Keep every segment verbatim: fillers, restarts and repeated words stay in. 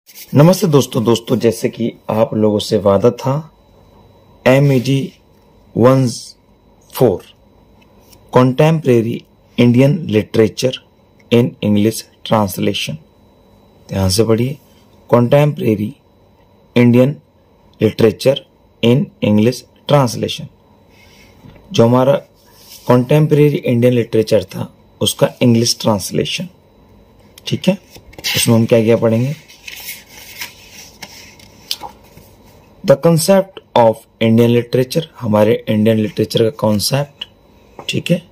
नमस्ते दोस्तों दोस्तों जैसे कि आप लोगों से वादा था, M E D one four contemporary Indian literature in English translation. ध्यान से पढ़िए, contemporary Indian literature in English translation. जो हमारा कॉन्टेम्परेरी इंडियन लिटरेचर था उसका इंग्लिश ट्रांसलेशन। ठीक है, उसमें हम क्या क्या पढ़ेंगे? The concept of Indian literature, हमारे इंडियन लिटरेचर का कॉन्सेप्ट। ठीक है,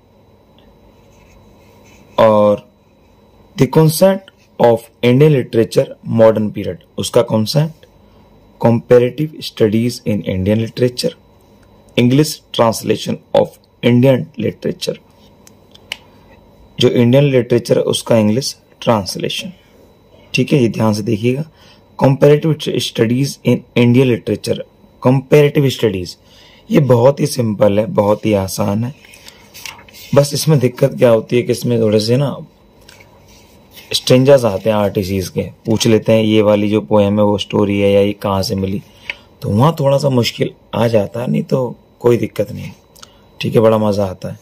और the concept of Indian literature modern period, उसका concept. Comparative studies in Indian literature, English translation of Indian literature. जो इंडियन लिटरेचर है उसका इंग्लिश ट्रांसलेशन। ठीक है, ये ध्यान से देखिएगा। Comparative studies in Indian literature, comparative studies, ये बहुत ही सिंपल है, बहुत ही आसान है। बस इसमें दिक्कत क्या होती है कि इसमें थोड़े से ना स्ट्रेंजर्स आते हैं, आर्टिस्ट के पूछ लेते हैं ये वाली जो पोएम है वो स्टोरी है या ये कहाँ से मिली, तो वहाँ थोड़ा सा मुश्किल आ जाता है, नहीं तो कोई दिक्कत नहीं। ठीक है, बड़ा मजा आता है।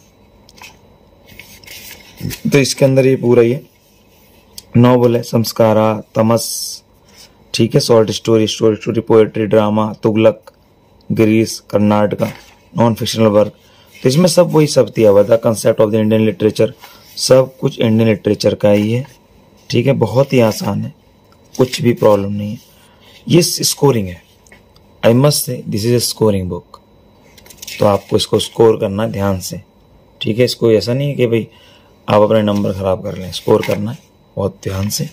तो इसके अंदर ये पूरा ये नॉवल है, संस्कारा, तमस। ठीक है, short story, story story poetry, drama, Tughlaq, Girish, Karnataka, non fictional work. तो इसमें सब वही सब दिया हुआ था। Concept of the Indian literature, सब कुछ इंडियन लिटरेचर का ही है। ठीक है, बहुत ही आसान है, कुछ भी प्रॉब्लम नहीं है। ये स्कोरिंग है, I must say this is a scoring book, तो आपको इसको स्कोर करना है ध्यान से। ठीक है, इसको ऐसा नहीं है कि भाई आप अपने नंबर खराब कर लें, स्कोर करना है बहुत ध्यान से।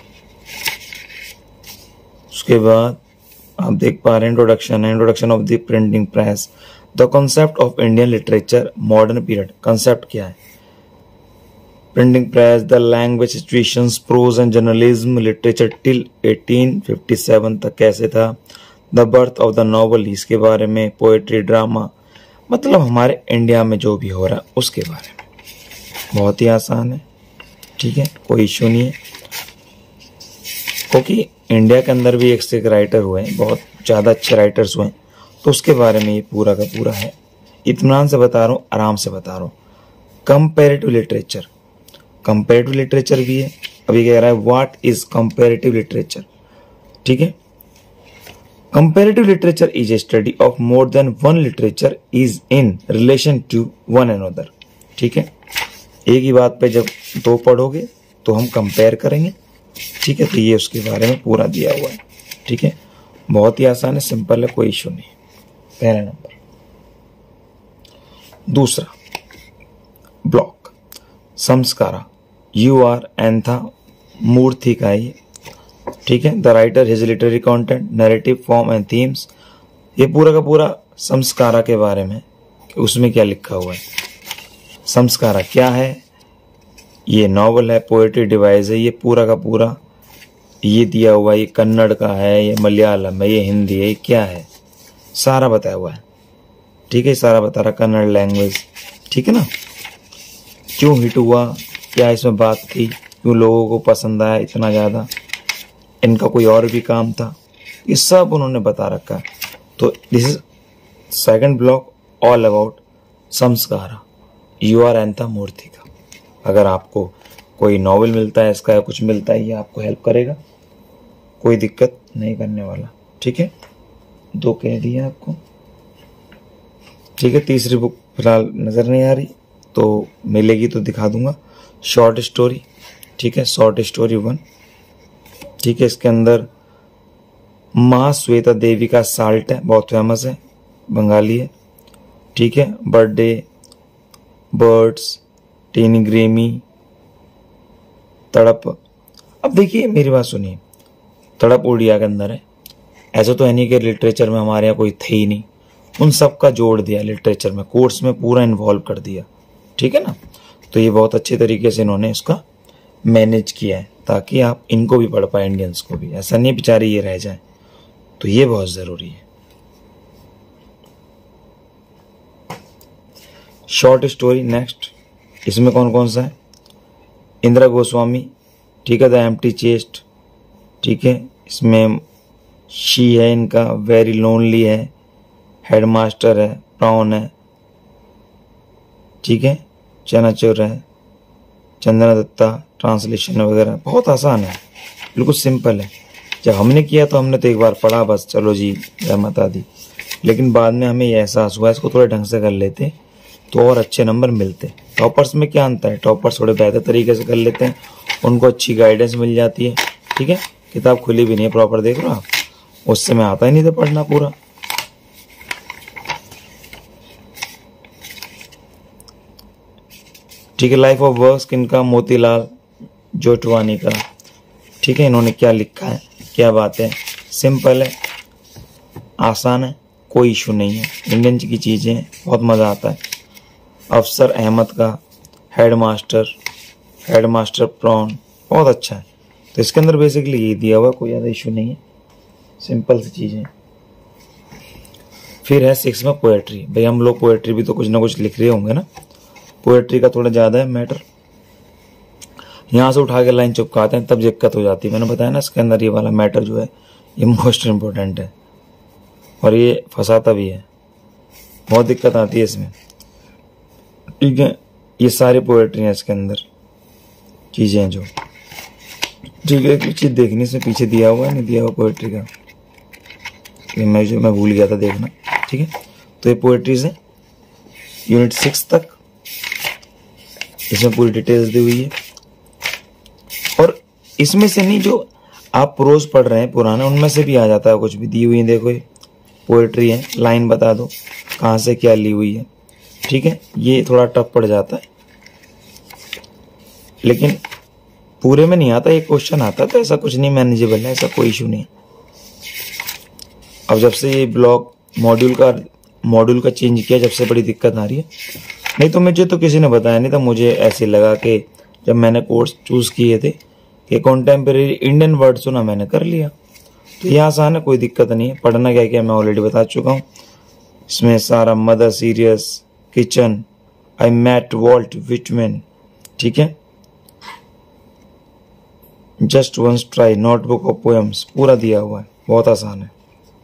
उसके बाद आप देख पा रहे हैं इंट्रोडक्शन है, introduction of the printing press, the concept of Indian literature modern period. Concept क्या है? Printing press, the language situations, prose and journalism, literature till eighteen fifty seven तक कैसे था, the birth of the novel, इसके बारे में, poetry, drama, मतलब हमारे इंडिया में जो भी हो रहा है उसके बारे में। बहुत ही आसान है। ठीक है, कोई इश्यू नहीं है, क्योंकि इंडिया के अंदर भी एक से एक राइटर हुए हैं, बहुत ज़्यादा अच्छे राइटर्स हुए हैं, तो उसके बारे में ये पूरा का पूरा है। इत्मीनान से बता रहा हूँ, आराम से बता रहा हूँ। कंपैरेटिव लिटरेचर, कंपैरेटिव लिटरेचर भी है। अभी कह रहा है व्हाट इज कंपैरेटिव लिटरेचर। ठीक है, comparative literature is a study of more than one literature is in relation to one another. ठीक है, एक ही बात पे जब दो पढ़ोगे तो हम कंपेयर करेंगे। ठीक है, तो ये उसके बारे में पूरा दिया हुआ है। ठीक है, बहुत ही आसान है, सिंपल है, कोई इशू नहीं। पहला नंबर। दूसरा ब्लॉक, संस्कारा, यू आर एंथा मूर्ति का ये। ठीक है, the writer, his literary content, narrative form and themes. ये पूरा का पूरा संस्कारा के बारे में, उसमें क्या लिखा हुआ है। संस्कारा क्या है? ये नॉवल है, पोएट्री डिवाइस है, ये पूरा का पूरा ये दिया हुआ है। ये कन्नड़ का है, ये मलयालम है, ये हिंदी है, ये क्या है, सारा बताया हुआ है। ठीक है, सारा बता रहा, कन्नड़ लैंग्वेज। ठीक है ना, क्यों हिट हुआ, क्या इसमें बात थी, क्यों लोगों को पसंद आया इतना ज़्यादा, इनका कोई और भी काम था, ये सब उन्होंने बता रखा है। तो this is second block, all about Samskara, U R Anantha Murthy का। अगर आपको कोई नॉवेल मिलता है इसका या कुछ मिलता है, ये आपको हेल्प करेगा, कोई दिक्कत नहीं करने वाला। ठीक है, दो कह दिए आपको। ठीक है, तीसरी बुक फिलहाल नजर नहीं आ रही, तो मिलेगी तो दिखा दूंगा। शॉर्ट स्टोरी, ठीक है, शॉर्ट स्टोरी वन। ठीक है, इसके अंदर माँ श्वेता देवी का साल्ट है, बहुत फेमस है, बंगाली है। ठीक है, बर्थडे, बर्ड्स, टीनी ग्रेमी, तड़प। अब देखिए मेरी बात सुनिए, तड़प उड़िया के अंदर है। ऐसा तो है नहीं कि लिटरेचर में हमारे यहाँ कोई थे ही नहीं, उन सब का जोड़ दिया लिटरेचर में, कोर्स में पूरा इन्वॉल्व कर दिया। ठीक है ना, तो ये बहुत अच्छे तरीके से इन्होंने इसका मैनेज किया है ताकि आप इनको भी पढ़ पाए, इंडियंस को भी, ऐसा नहीं बेचारे ये रह जाए, तो ये बहुत जरूरी है। शॉर्ट स्टोरी नेक्स्ट, इसमें कौन कौन सा है? इंदिरा गोस्वामी, ठीक है, द एम्प्टी चेस्ट, ठीक है, इसमें शी है इनका, वेरी लोनली है, हेडमास्टर है, प्राउन है, ठीक है, चनाचुर है, चंदना दत्ता, ट्रांसलेशन वगैरह बहुत आसान है, बिल्कुल सिंपल है। जब हमने किया तो हमने तो एक बार पढ़ा बस, चलो जी जय माता दी, लेकिन बाद में हमें ये एहसास हुआ इसको थोड़े ढंग से कर लेते तो और अच्छे नंबर मिलते। टॉपर्स में क्या अंतर है, टॉपर्स थोड़े बेहतर तरीके से कर लेते हैं, उनको अच्छी गाइडेंस मिल जाती है, ठीक है। किताब खुली भी नहीं है प्रॉपर, देख रहे हो आप, उससे मैं आता ही नहीं था पढ़ना पूरा। ठीक है, लाइफ ऑफ वर्क इनका मोतीलाल जोटवानी का, ठीक है। इन्होंने क्या लिखा है, क्या बात है, सिंपल है, आसान है, कोई इशू नहीं है, इंडियन की चीजें हैं, बहुत मजा आता है। अफसर अहमद का हेडमास्टर, हेडमास्टर प्रॉन, बहुत अच्छा है। तो इसके अंदर बेसिकली ये दिया हुआ, कोई ज़्यादा इशू नहीं है, सिंपल सी चीज़ें। फिर है सिक्स में पोएट्री। भाई हम लोग पोएट्री भी तो कुछ ना कुछ लिख रहे होंगे ना, पोएट्री का थोड़ा ज़्यादा है मैटर। यहाँ से उठा के लाइन चिपकाते हैं तब दिक्कत हो जाती है। मैंने बताया ना इसके अंदर ये वाला मैटर जो है ये मोस्ट इम्पोर्टेंट है और ये फंसाता भी है, बहुत दिक्कत आती है इसमें, ठीक है। ये सारी पोएट्री है इसके अंदर चीज़ें जो, ठीक है। एक चीज़ देखनी, इसमें पीछे दिया हुआ है, नहीं दिया हुआ पोएट्री का, ये मैं जो मैं भूल गया था देखना, ठीक है। तो ये पोएट्रीज है यूनिट सिक्स तक, इसमें पूरी डिटेल्स दी हुई है। और इसमें से नहीं जो आप प्रोज पढ़ रहे हैं पुराना, उनमें से भी आ जाता है कुछ भी, दी हुई है। देखो ये पोएट्री है, लाइन बता दो कहाँ से क्या ली हुई है, ठीक है। ये थोड़ा टफ पड़ जाता है लेकिन पूरे में नहीं आता, एक क्वेश्चन आता तो ऐसा कुछ नहीं, मैनेजेबल है, ऐसा कोई इशू नहीं। अब जब से ये ब्लॉक मॉड्यूल का मॉड्यूल का चेंज किया, जब से बड़ी दिक्कत आ रही है। नहीं तो मुझे तो किसी ने बताया नहीं था, मुझे ऐसे लगा कि जब मैंने कोर्स चूज किए थे कि कॉन्टेम्परेरी इंडियन वर्ड सुना, मैंने कर लिया। तो ये आसान है, कोई दिक्कत नहीं है। पढ़ना क्या क्या मैं ऑलरेडी बता चुका हूँ। इसमें सारा mother serious, kitchen, I met Walt Whitman, ठीक है, just once try, notebook of poems, पूरा दिया हुआ है, बहुत आसान है।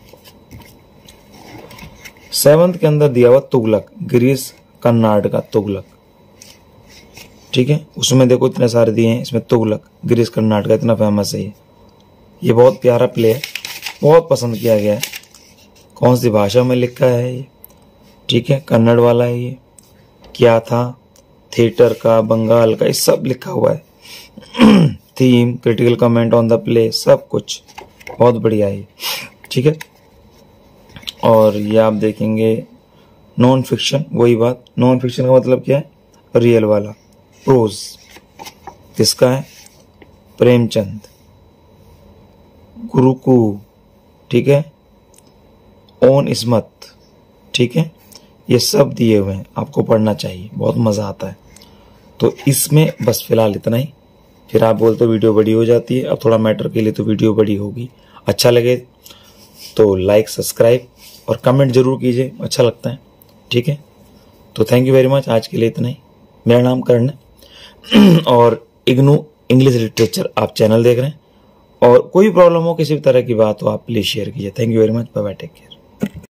सेवंथ के अंदर दिया हुआ तुगलक, गिरीश कर्नाड का तुगलक, ठीक है। उसमें देखो इतने सारे दिए हैं, इसमें तुगलक गिरीश कर्नाड का इतना फेमस है ये ये बहुत प्यारा प्ले है, बहुत पसंद किया गया है। कौन सी भाषा में लिखा है ये, ठीक है, कन्नड़ वाला है ये, क्या था, थिएटर का, बंगाल का, ये सब लिखा हुआ है। Theme, critical comment on the play, सब कुछ बहुत बढ़िया है, ठीक है। और ये आप देखेंगे नॉन फिक्शन, वही बात, नॉन फिक्शन का मतलब क्या है, रियल वाला प्रोज, किसका है, प्रेमचंद, गुरुकू, ठीक है, ओन इस्मत, ठीक है। ये सब दिए हुए हैं, आपको पढ़ना चाहिए, बहुत मजा आता है। तो इसमें बस फिलहाल इतना ही, फिर आप बोलते हो वीडियो बड़ी हो जाती है, अब थोड़ा मैटर के लिए तो वीडियो बड़ी होगी। अच्छा लगे तो लाइक, सब्सक्राइब और कमेंट जरूर कीजिए, अच्छा लगता है, ठीक है। तो थैंक यू वेरी मच, आज के लिए इतना ही। मेरा नाम कर्ण है और इग्नू इंग्लिश लिटरेचर आप चैनल देख रहे हैं। और कोई प्रॉब्लम हो, किसी भी तरह की बात हो, आप प्लीज शेयर कीजिए। Thank you very much, bye bye, take care.